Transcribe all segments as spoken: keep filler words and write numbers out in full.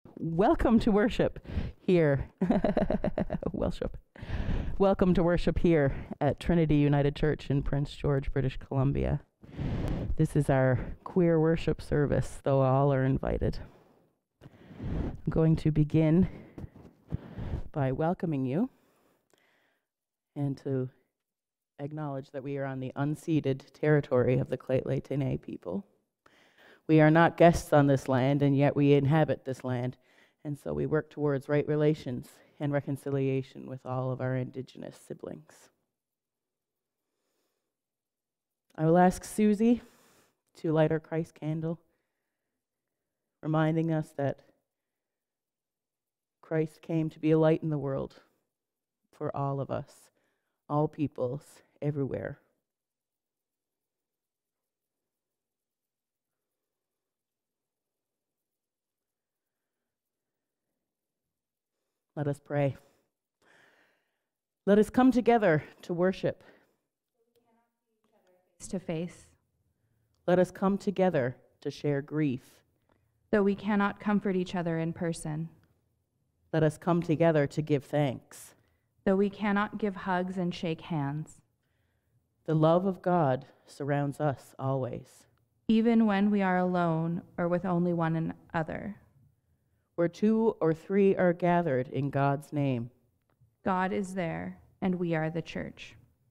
Welcome to worship here. Worship. Welcome to worship here at Trinity United Church in Prince George, British Columbia. This is our queer worship service, though all are invited. I'm going to begin by welcoming you and to acknowledge that we are on the unceded territory of the Lheidli T'enneh people. We are not guests on this land, and yet we inhabit this land, and so we work towards right relations and reconciliation with all of our Indigenous siblings. I will ask Susie to light our Christ candle, reminding us that Christ came to be a light in the world for all of us, all peoples, everywhere. Let us pray. Let us come together to worship. Face to face. Let us come together to share grief. Though we cannot comfort each other in person. Let us come together to give thanks. Though we cannot give hugs and shake hands. The love of God surrounds us always. Even when we are alone or with only one another. Where two or three are gathered in God's name, God is there, and we are the church.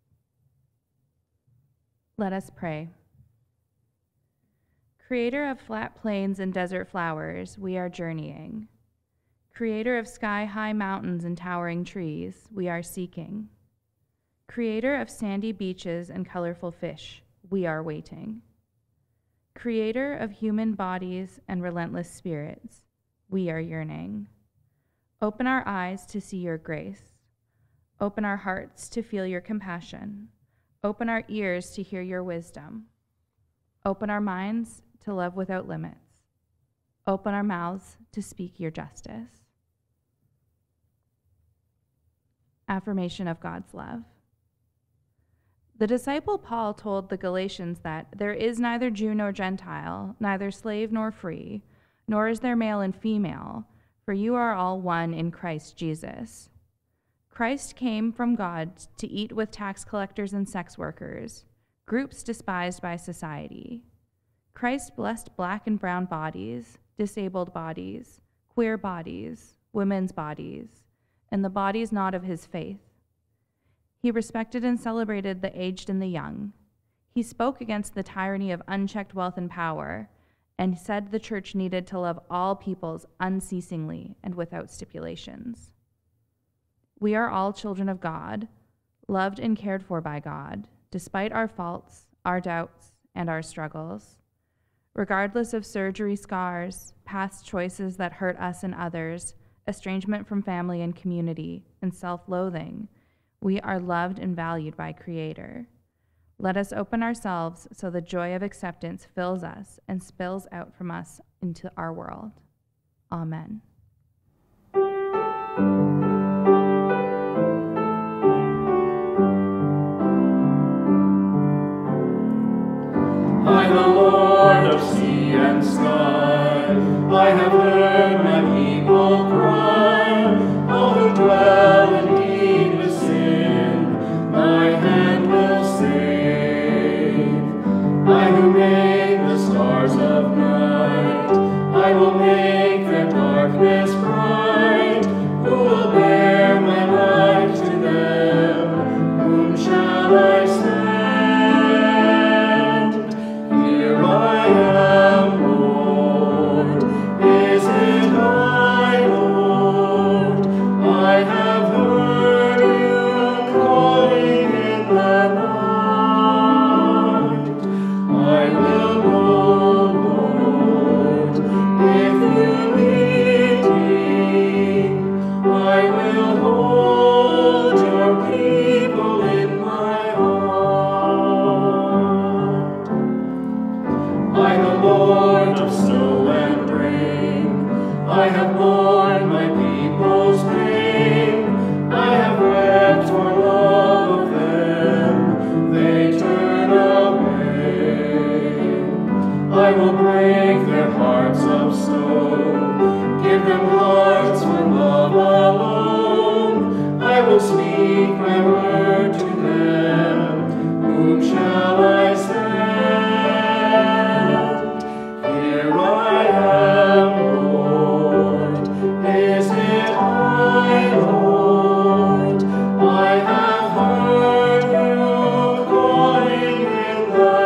Let us pray. Creator of flat plains and desert flowers, we are journeying. Creator of sky-high mountains and towering trees, we are seeking. Creator of sandy beaches and colorful fish, we are waiting. Creator of human bodies and relentless spirits, we are yearning. Open our eyes to see your grace. Open our hearts to feel your compassion. Open our ears to hear your wisdom. Open our minds to love without limits. Open our mouths to speak your justice. Affirmation of God's love. The disciple Paul told the Galatians that there is neither Jew nor Gentile, neither slave nor free, nor is there male and female, for you are all one in Christ Jesus. Christ came from God to eat with tax collectors and sex workers, groups despised by society. Christ blessed black and brown bodies, disabled bodies, queer bodies, women's bodies, and the bodies not of his faith. He respected and celebrated the aged and the young. He spoke against the tyranny of unchecked wealth and power, and said the church needed to love all peoples unceasingly and without stipulations. We are all children of God, loved and cared for by God, despite our faults, our doubts, and our struggles. Regardless of surgery scars, past choices that hurt us and others, estrangement from family and community, and self-loathing, we are loved and valued by Creator. Let us open ourselves so the joy of acceptance fills us and spills out from us into our world. Amen. I, the Lord of sea and sky, I have heard my people cry, all who dwell in deepest sin, my hand will save. I who made the stars of night, I will make their darkness bright. Who will bear my light to them? Whom shall I send? Here I am, Lord. Is it I, Lord? I have heard you calling in the night. I will go, Lord, if you lead me. I will hold your people in my heart. I, the Lord of snow and rain, I have borne my people's pain. I have wept for love of them, they turn away. I will break their hearts of stone, give them them hearts for love alone. I will speak my word to them. Whom shall I send? Here I am, Lord. Is it I, Lord? I have heard you calling in the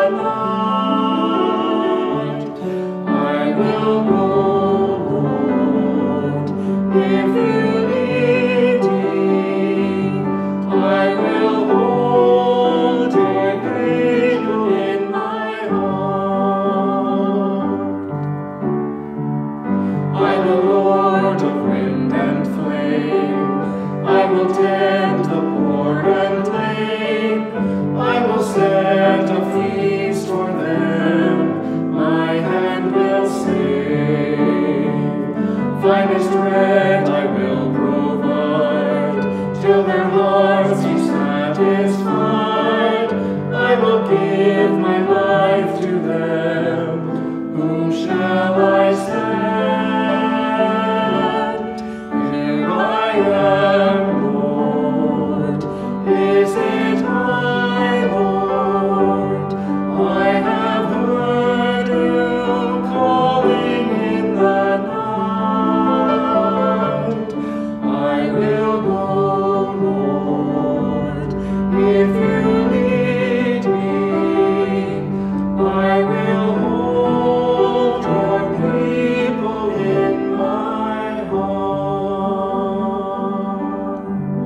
night. I will go, Lord, if you lead me. I will hold your cradle in my heart. I, the Lord of wind and flame, I will tend the poor and lame. I will set a feast for them, my hand will save. Finest bread I will provide, till their hearts be satisfied. I will give my life to them. Whom shall I send? Here I am, Lord. Is it I, Lord? I have heard you calling in the night. I will go, Lord, if you lead me. I will hold your people in my heart.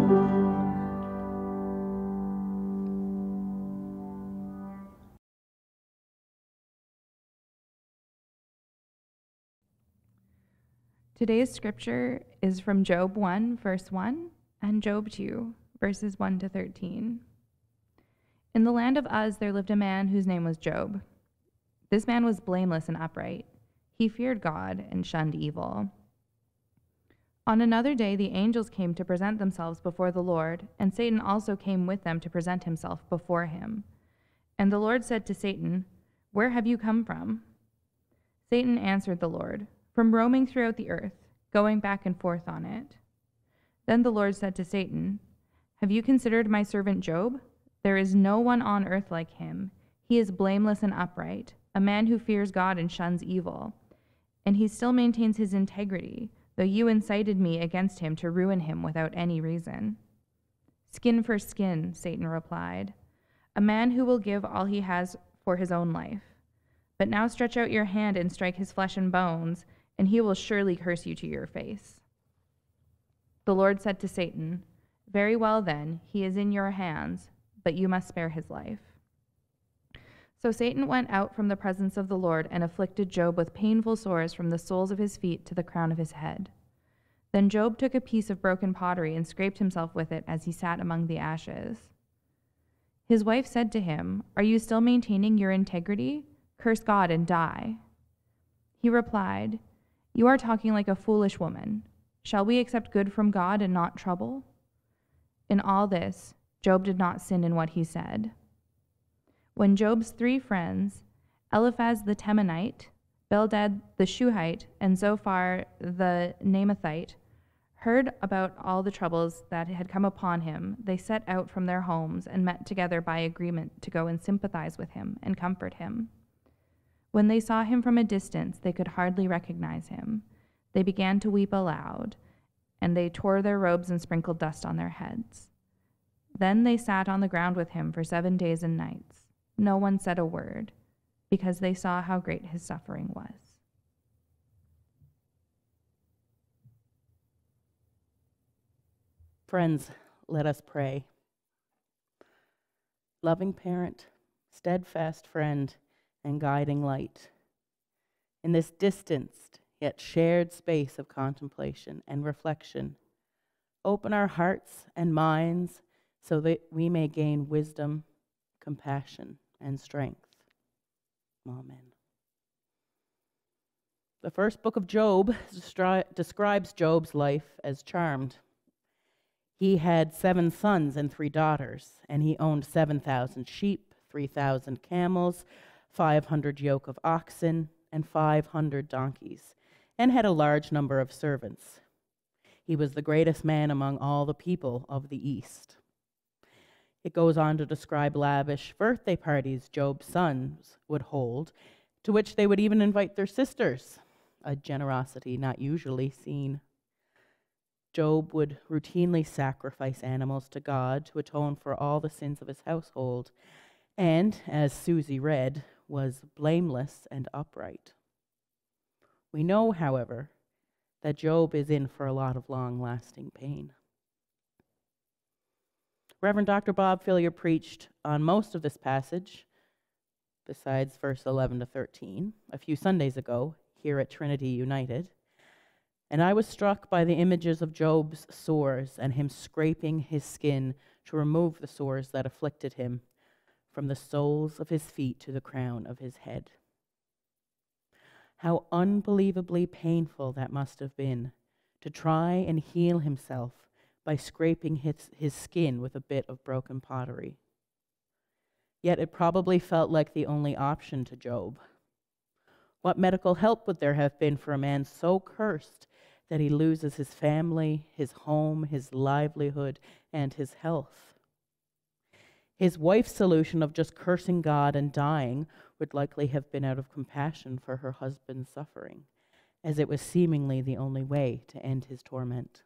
Today's scripture is from Job one, verse one, and Job two, verses one to thirteen. In the land of Uz there lived a man whose name was Job. This man was blameless and upright. He feared God and shunned evil. On another day the angels came to present themselves before the Lord, and Satan also came with them to present himself before him. And the Lord said to Satan, "Where have you come from?" Satan answered the Lord, "From roaming throughout the earth, going back and forth on it." Then the Lord said to Satan, "Have you considered my servant Job? There is no one on earth like him. He is blameless and upright, a man who fears God and shuns evil. And he still maintains his integrity, though you incited me against him to ruin him without any reason." "Skin for skin," Satan replied, "a man who will give all he has for his own life. But now stretch out your hand and strike his flesh and bones, and he will surely curse you to your face." The Lord said to Satan, "Very well then, he is in your hands, but you must spare his life." So Satan went out from the presence of the Lord and afflicted Job with painful sores from the soles of his feet to the crown of his head. Then Job took a piece of broken pottery and scraped himself with it as he sat among the ashes. His wife said to him, "Are you still maintaining your integrity? Curse God and die." He replied, "You are talking like a foolish woman. Shall we accept good from God and not trouble?" In all this, Job did not sin in what he said. When Job's three friends, Eliphaz the Temanite, Bildad the Shuhite, and Zophar the Naamathite, heard about all the troubles that had come upon him, they set out from their homes and met together by agreement to go and sympathize with him and comfort him. When they saw him from a distance, they could hardly recognize him. They began to weep aloud, and they tore their robes and sprinkled dust on their heads. Then they sat on the ground with him for seven days and nights. No one said a word, because they saw how great his suffering was. Friends, let us pray. Loving parent, steadfast friend, and guiding light, in this distanced yet shared space of contemplation and reflection, open our hearts and minds so that we may gain wisdom, compassion, and strength. Amen. The first book of Job destri- describes Job's life as charmed. He had seven sons and three daughters, and he owned seven thousand sheep, three thousand camels, five hundred yoke of oxen, and five hundred donkeys. and had a large number of servants. He was the greatest man among all the people of the East. It goes on to describe lavish birthday parties Job's sons would hold, to which they would even invite their sisters, a generosity not usually seen. Job would routinely sacrifice animals to God to atone for all the sins of his household, and, as Susie read, was blameless and upright. We know, however, that Job is in for a lot of long-lasting pain. Reverend Doctor Bob Fillier preached on most of this passage, besides verse eleven to thirteen, a few Sundays ago here at Trinity United, and I was struck by the images of Job's sores and him scraping his skin to remove the sores that afflicted him from the soles of his feet to the crown of his head. How unbelievably painful that must have been to try and heal himself by scraping his, his skin with a bit of broken pottery. Yet it probably felt like the only option to Job. What medical help would there have been for a man so cursed that he loses his family, his home, his livelihood, and his health? His wife's solution of just cursing God and dying would likely have been out of compassion for her husband's suffering, as it was seemingly the only way to end his torment.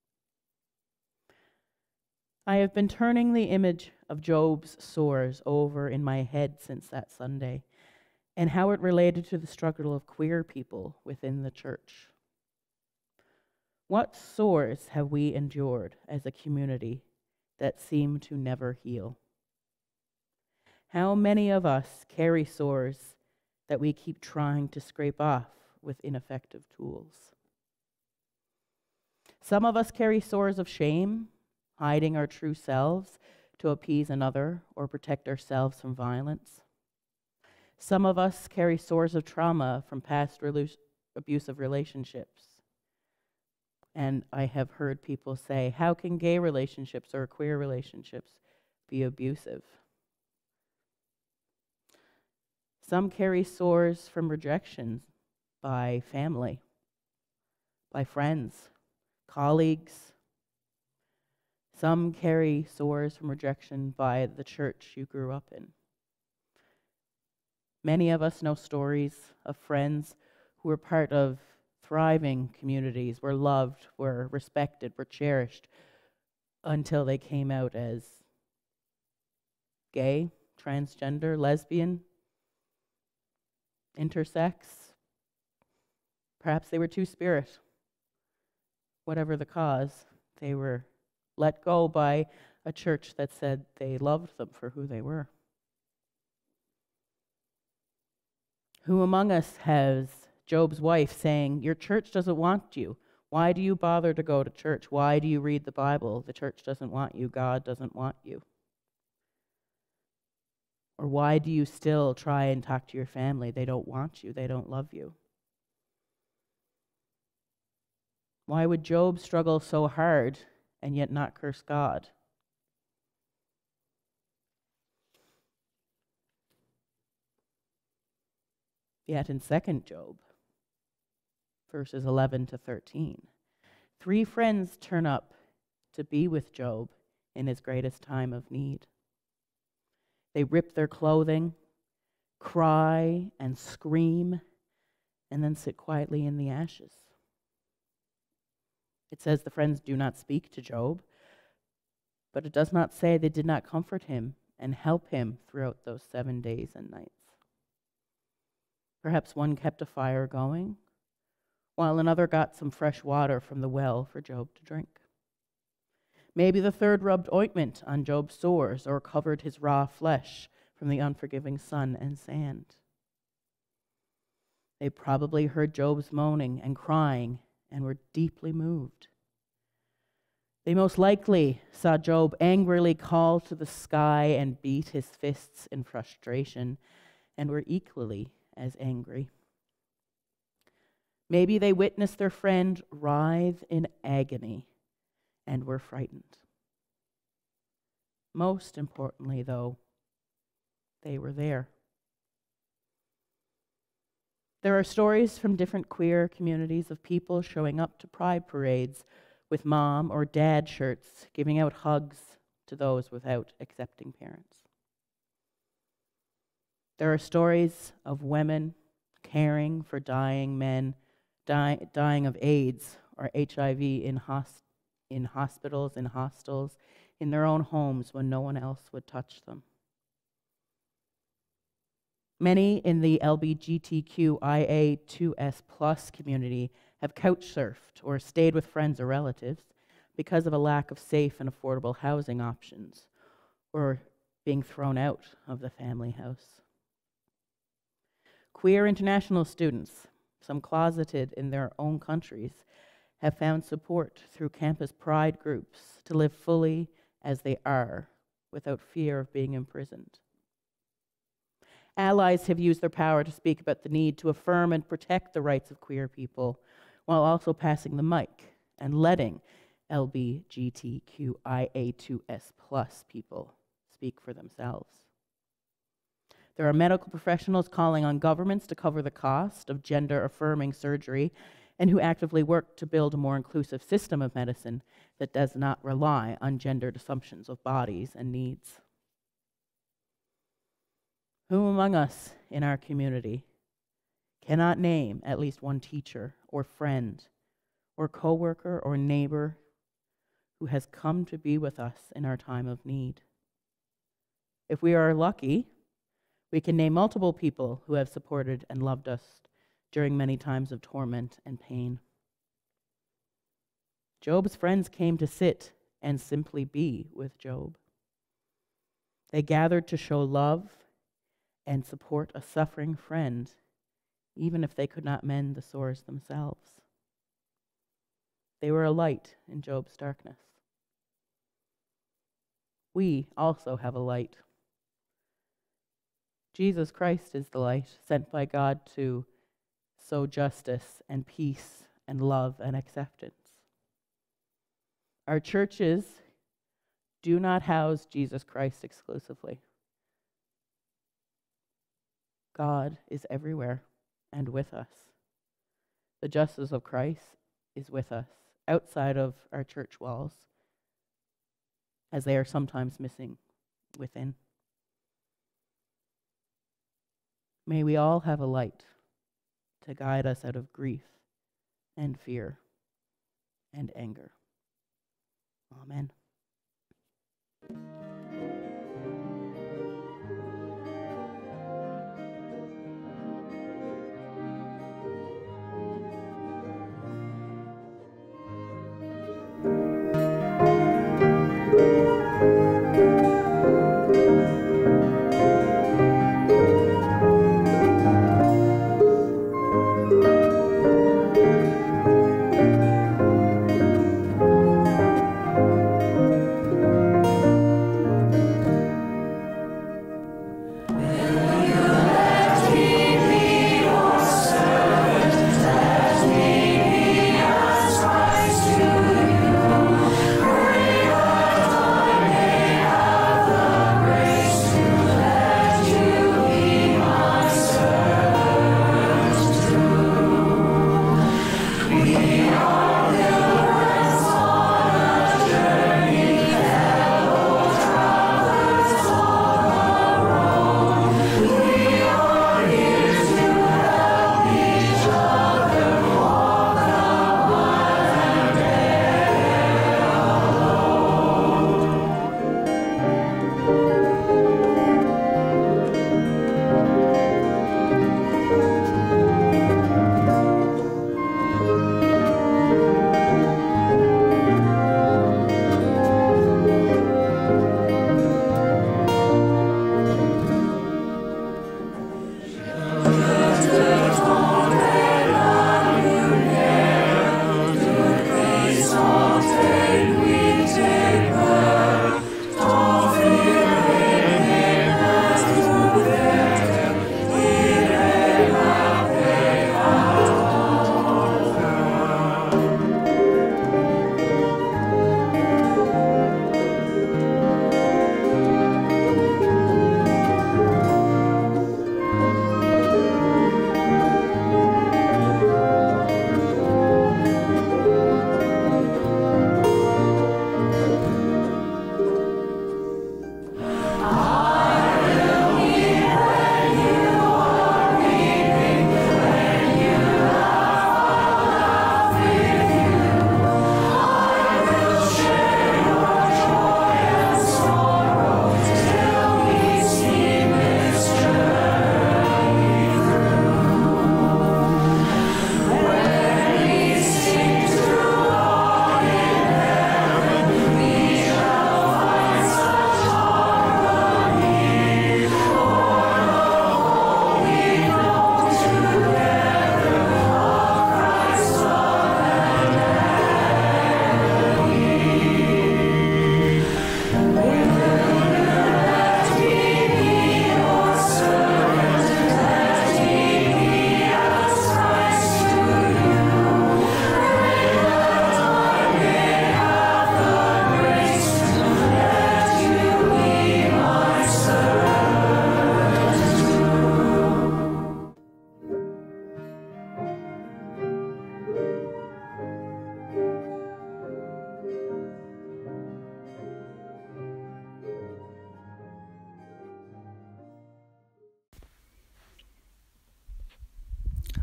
I have been turning the image of Job's sores over in my head since that Sunday, and how it related to the struggle of queer people within the church. What sores have we endured as a community that seem to never heal? How many of us carry sores that we keep trying to scrape off with ineffective tools? Some of us carry sores of shame, hiding our true selves to appease another or protect ourselves from violence. Some of us carry sores of trauma from past relu- abusive relationships. And I have heard people say, how can gay relationships or queer relationships be abusive? Some carry sores from rejection by family, by friends, colleagues. Some carry sores from rejection by the church you grew up in. Many of us know stories of friends who were part of thriving communities, were loved, were respected, were cherished, until they came out as gay, transgender, lesbian, intersex. Perhaps they were two-spirit. Whatever the cause, they were let go by a church that said they loved them for who they were. Who among us has Job's wife saying, your church doesn't want you. Why do you bother to go to church? Why do you read the Bible? The church doesn't want you. God doesn't want you. Or why do you still try and talk to your family? They don't want you. They don't love you. Why would Job struggle so hard and yet not curse God? Yet in Second Job, verses eleven to thirteen, three friends turn up to be with Job in his greatest time of need. They rip their clothing, cry and scream, and then sit quietly in the ashes. It says the friends do not speak to Job, but it does not say they did not comfort him and help him throughout those seven days and nights. Perhaps one kept a fire going, while another got some fresh water from the well for Job to drink. Maybe the third rubbed ointment on Job's sores or covered his raw flesh from the unforgiving sun and sand. They probably heard Job's moaning and crying and were deeply moved. They most likely saw Job angrily call to the sky and beat his fists in frustration and were equally as angry. Maybe they witnessed their friend writhe in agony and were frightened. Most importantly, though, they were there. There are stories from different queer communities of people showing up to pride parades with mom or dad shirts, giving out hugs to those without accepting parents. There are stories of women caring for dying men, die, dying of AIDS or H I V in, hos- in hospitals, in hostels, in their own homes when no one else would touch them. Many in the L G B T Q I A two S plus community have couch surfed or stayed with friends or relatives because of a lack of safe and affordable housing options or being thrown out of the family house. Queer international students, some closeted in their own countries, have found support through campus pride groups to live fully as they are without fear of being imprisoned. Allies have used their power to speak about the need to affirm and protect the rights of queer people while also passing the mic and letting L G B T Q I A two S plus people speak for themselves. There are medical professionals calling on governments to cover the cost of gender-affirming surgery and who actively work to build a more inclusive system of medicine that does not rely on gendered assumptions of bodies and needs. Who among us in our community cannot name at least one teacher or friend or coworker or neighbor who has come to be with us in our time of need? If we are lucky, we can name multiple people who have supported and loved us during many times of torment and pain. Job's friends came to sit and simply be with Job. They gathered to show love and support a suffering friend, even if they could not mend the sores themselves. They were a light in Job's darkness. We also have a light. Jesus Christ is the light sent by God to sow justice and peace and love and acceptance. Our churches do not house Jesus Christ exclusively. God is everywhere and with us. The justice of Christ is with us outside of our church walls, as they are sometimes missing within. May we all have a light to guide us out of grief and fear and anger. Amen.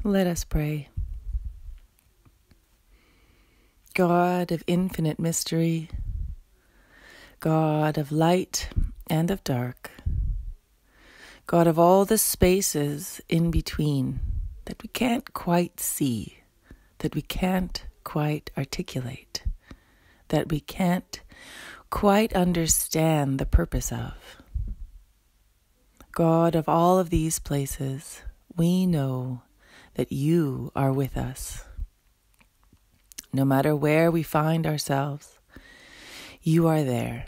Let us pray. God of infinite mystery, God of light and of dark, God of all the spaces in between that we can't quite see, that we can't quite articulate, that we can't quite understand the purpose of. God of all of these places, we know that you are with us. No matter where we find ourselves, you are there.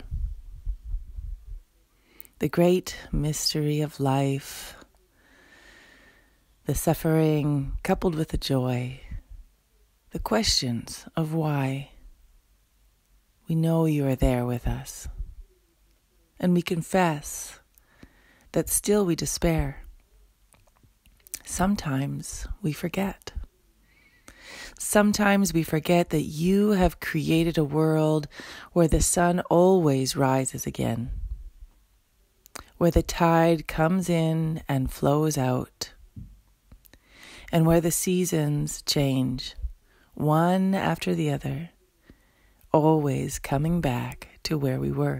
The great mystery of life, the suffering coupled with the joy, the questions of why, we know you are there with us. And we confess that still we despair. Sometimes we forget. Sometimes we forget that you have created a world where the sun always rises again, where the tide comes in and flows out, and where the seasons change, one after the other, always coming back to where we were.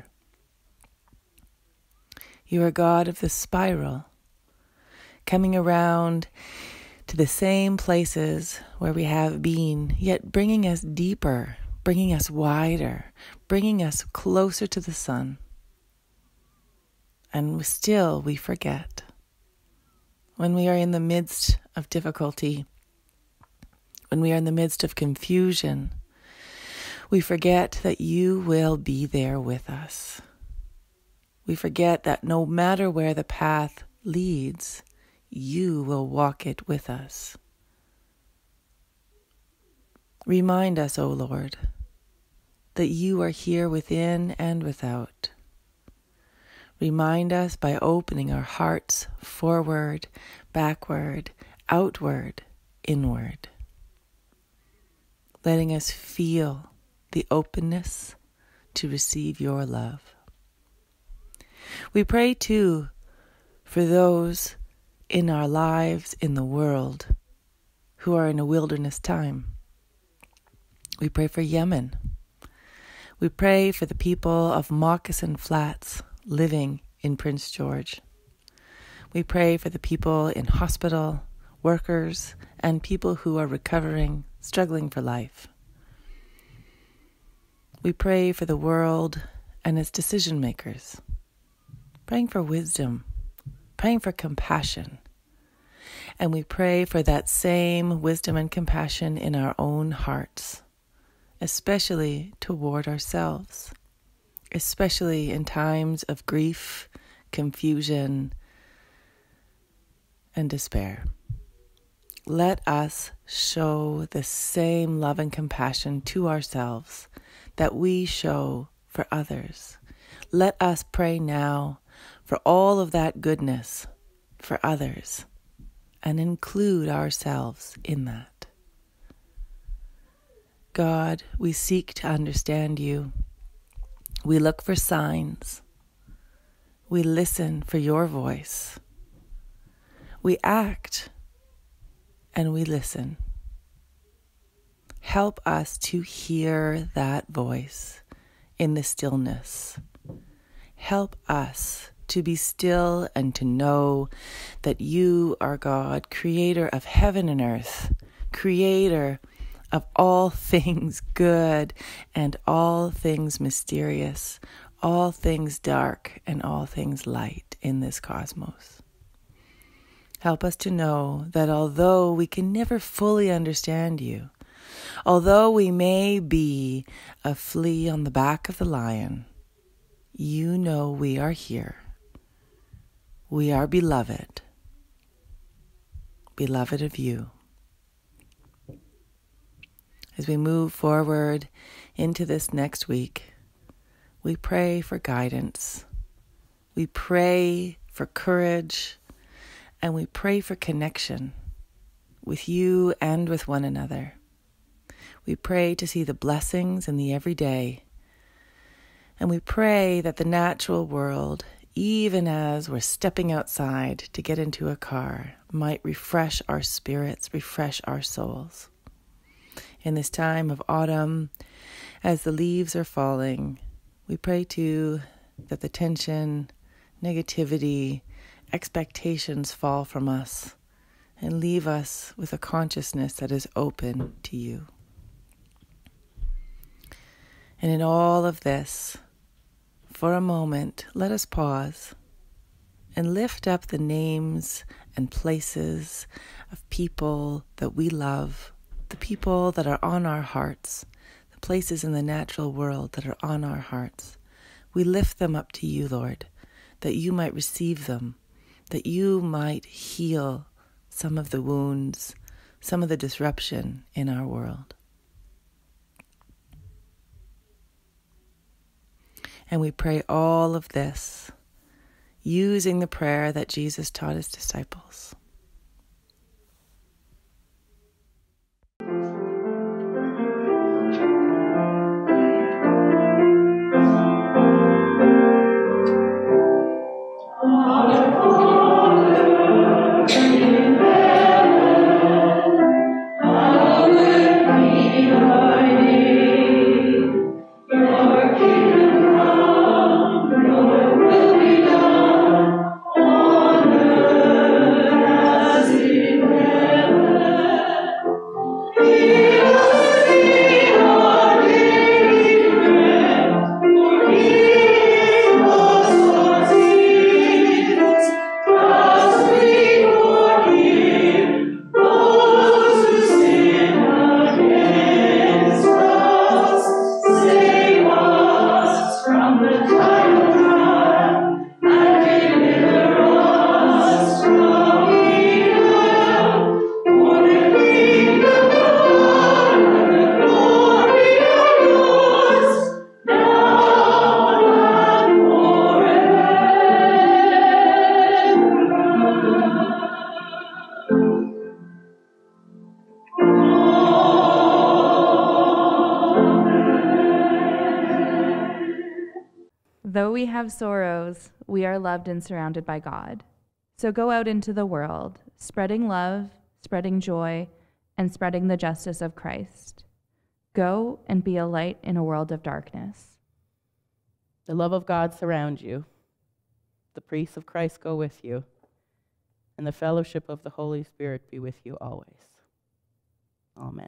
You are God of the spiral, coming around to the same places where we have been, yet bringing us deeper, bringing us wider, bringing us closer to the sun. And still we forget. When we are in the midst of difficulty, when we are in the midst of confusion, we forget that you will be there with us. We forget that no matter where the path leads, you will walk it with us. Remind us, O Lord, that you are here within and without. Remind us by opening our hearts forward, backward, outward, inward, letting us feel the openness to receive your love. We pray too for those in our lives, in the world, who are in a wilderness time. We pray for Yemen. We pray for the people of Moccasin Flats living in Prince George. We pray for the people in hospital, workers, and people who are recovering, struggling for life. We pray for the world and its decision makers, praying for wisdom, praying for compassion. And we pray for that same wisdom and compassion in our own hearts, especially toward ourselves, especially in times of grief, confusion, and despair. Let us show the same love and compassion to ourselves that we show for others. Let us pray now for all of that goodness for others and include ourselves in that. God, we seek to understand you. We look for signs. We listen for your voice. We act and we listen. Help us to hear that voice in the stillness. Help us to be still and to know that you are God, creator of heaven and earth, creator of all things good and all things mysterious, all things dark and all things light in this cosmos. Help us to know that although we can never fully understand you, although we may be a flea on the back of the lion, you know we are here. We are beloved, beloved of you. As we move forward into this next week, we pray for guidance. We pray for courage, and we pray for connection with you and with one another. We pray to see the blessings in the everyday, and we pray that the natural world, even as we're stepping outside to get into a car, might refresh our spirits, refresh our souls. In this time of autumn, as the leaves are falling, we pray too that the tension, negativity, expectations fall from us and leave us with a consciousness that is open to you. And in all of this, for a moment, let us pause and lift up the names and places of people that we love, the people that are on our hearts, the places in the natural world that are on our hearts. We lift them up to you, Lord, that you might receive them, that you might heal some of the wounds, some of the disruption in our world. And we pray all of this using the prayer that Jesus taught his disciples. Though we have sorrows, we are loved and surrounded by God. So go out into the world, spreading love, spreading joy, and spreading the justice of Christ. Go and be a light in a world of darkness. The love of God surround you. The peace of Christ go with you. And the fellowship of the Holy Spirit be with you always. Amen.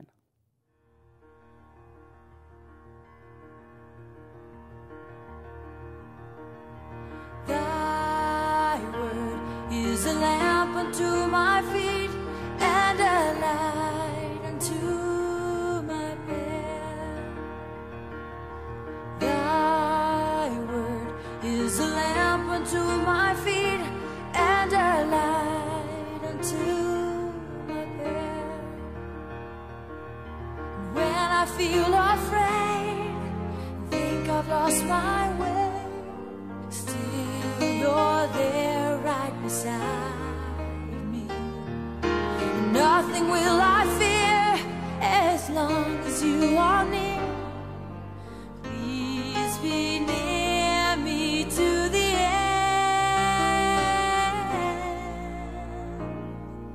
Thy word is a lamp unto my feet and a light unto my path. Thy word is a lamp unto my feet and a light unto my path. When I feel afraid, think I've lost my way, still you're there right beside me. Nothing will I fear as long as you are near. Please be near me to the end.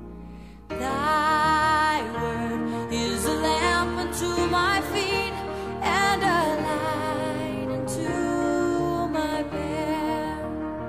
Thy word is a lamp unto my feet and a light unto my path.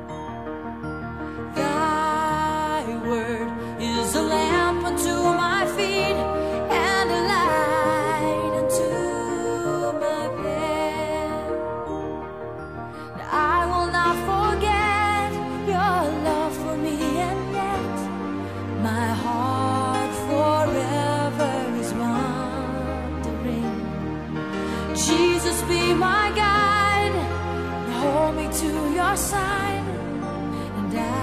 Thy word is a lamp unto my feet and a light unto my path. And I will not forget your love for me, and yet my heart forever is wandering. Jesus, be my guide, and hold me to your side, and I